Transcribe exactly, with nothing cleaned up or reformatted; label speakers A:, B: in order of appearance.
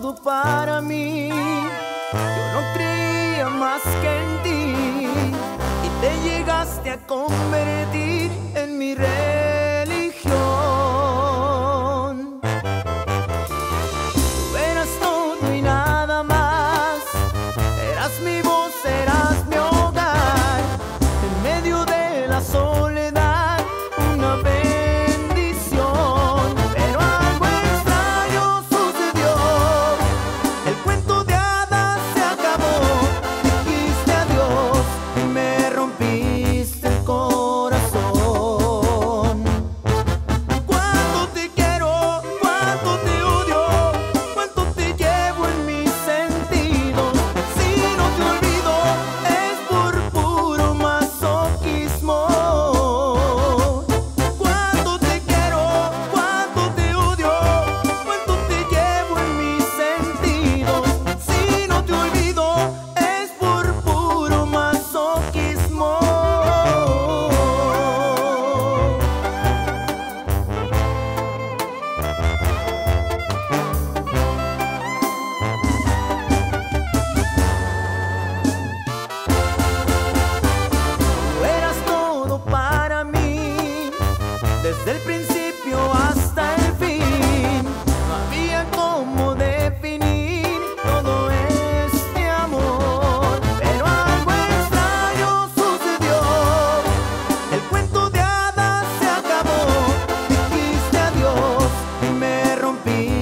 A: todo para mí. Yo no creía más que en ti y te llegaste a convertir en mi religión. Tú eras todo y nada más, eras mi voz, eras mi hogar, en medio de la soledad, una bendición. Pero algo extraño sucedió, el cuento de hadas se acabó, dijiste adiós y me rompiste el corazón. Cuánto te quiero, cuánto te odio, cuánto te llevo en mis sentidos. Si no te olvido es por puro masoquismo. Cuánto te quiero, cuánto te odio, cuánto te llevo en mis sentidos. Si no te olvido es por puro masoquismo. Tú eras todo para mí, desde el principio hasta el fin. No había cómo definir todo este amor. Pero algo extraño sucedió, el cuento de hadas se acabó, dijiste adiós y me rompiste